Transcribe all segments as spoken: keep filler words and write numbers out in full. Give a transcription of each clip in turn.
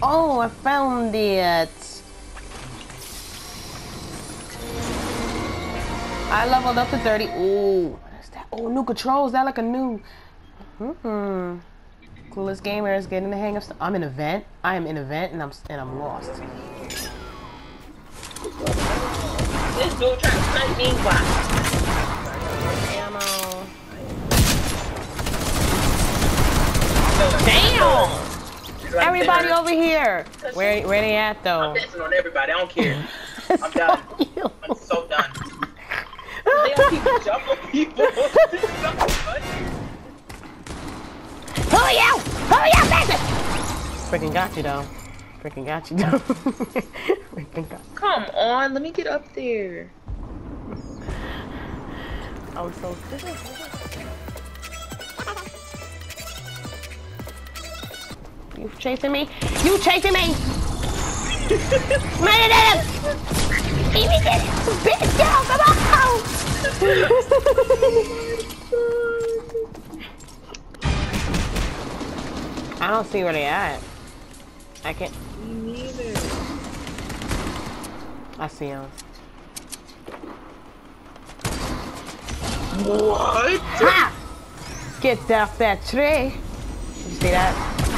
Oh, I found it. I leveled up to thirty. Ooh, what is that? Oh, new controls. That like a new. Hmm. Clueless gamer is getting the hang of stuff. I'm in a vent. I am in a vent, and I'm and I'm lost. This dude trying to snipe me. Why? Ammo. Damn! Everybody over here. Where where they at though? I'm dancing on everybody. I don't care. I'm done. I'm so done. They all keep jumping people. This is so funny. Hurry out! Hurry out, bastard! Freaking got you though. Freaking got you though. Freaking got you. Come on, let me get up there. I was so sick. You chasing me? You chasing me? Man, that Give me this bitch down, come on! I don't see where they at. I can't. Me neither. I see them. What? Ha! Get off that tree. Did you see that?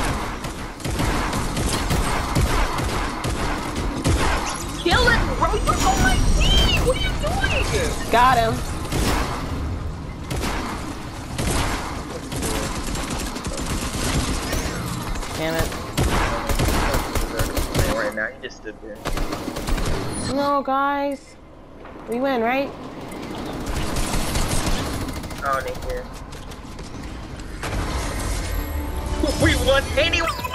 Kill it, bro! You're on my team! What are you doing? Got him. Damn it. Right now, he just stood there. No, guys. We win, right? I don't need here. We won anyway!